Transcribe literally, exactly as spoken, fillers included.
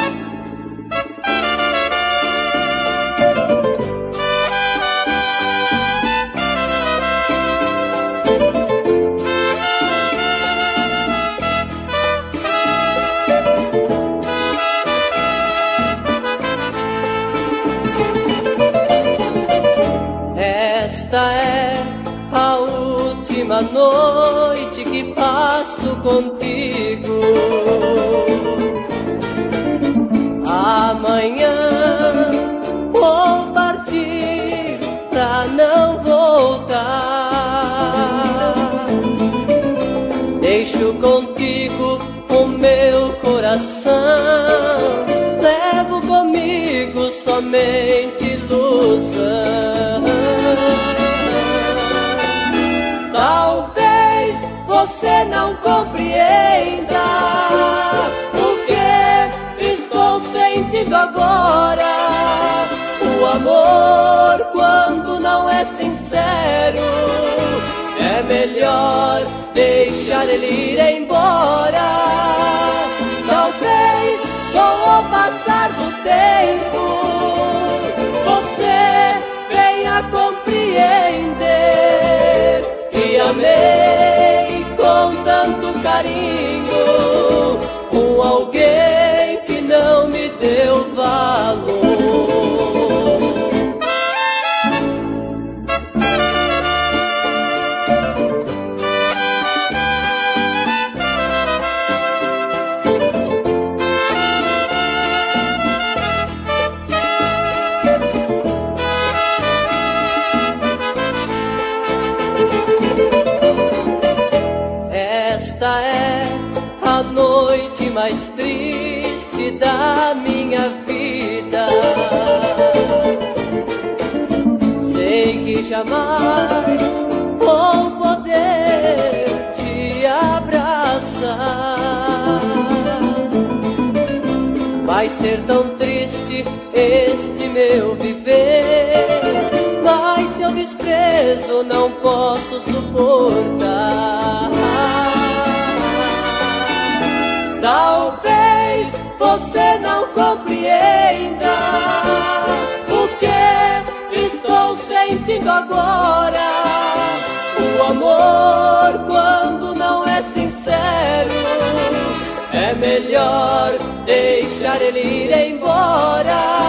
Esta é a última noite que passo contigo. Amanhã vou partir pra não voltar. Deixo contigo o meu coração, levo comigo somente ilusão. Talvez você não compreenda o que estou sentindo agora. O amor, quando não é sincero, é melhor deixar ele ir embora. Talvez com o passar do tempo você venha compreender que amei com tanto carinho um alguém que não me deu valor. Esta é a noite mais triste da minha vida. Sei que jamais vou poder te abraçar. Vai ser tão triste este meu viver, mas seu desprezo não posso suportar. Talvez você não compreenda o que estou sentindo agora. O amor, quando não é sincero, é melhor deixar ele ir embora.